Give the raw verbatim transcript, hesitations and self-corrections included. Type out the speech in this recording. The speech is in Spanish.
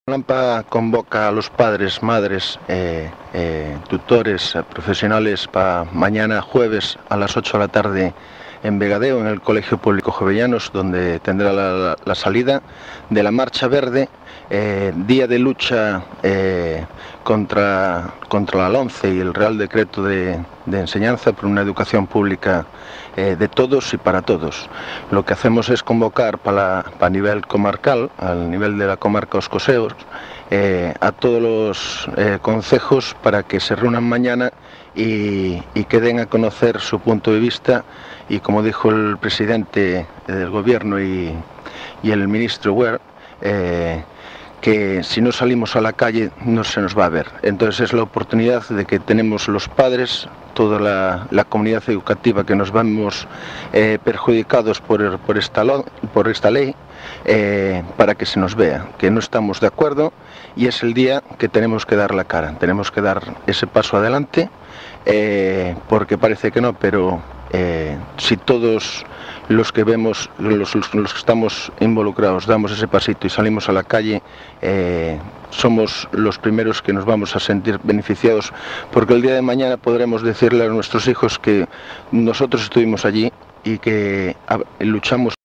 Lampa convoca a los padres, madres, eh, eh, tutores, eh, profesionales para mañana jueves a las ocho de la tarde en Vegadeo, en el Colegio Público Jovellanos, donde tendrá la, la, la salida de la Marcha Verde, eh, día de lucha eh, contra, contra la LOMCE y el Real Decreto de, de Enseñanza por una educación pública eh, de todos y para todos. Lo que hacemos es convocar para, para nivel comarcal, al nivel de la comarca Oscoseos, eh, a todos los eh, concejos para que se reúnan mañana y, y que den a conocer su punto de vista. Y como dijo el presidente del gobierno y, y el ministro Wert, eh, que si no salimos a la calle no se nos va a ver. Entonces es la oportunidad de que tenemos los padres, toda la, la comunidad educativa, que nos vemos eh, perjudicados por, por, esta, por esta ley, eh, para que se nos vea, que no estamos de acuerdo, y es el día que tenemos que dar la cara, tenemos que dar ese paso adelante, eh, porque parece que no, pero eh, si todos los que vemos, los, los, los que estamos involucrados, damos ese pasito y salimos a la calle, eh, somos los primeros que nos vamos a sentir beneficiados, porque el día de mañana podremos decirle a nuestros hijos que nosotros estuvimos allí y que luchamos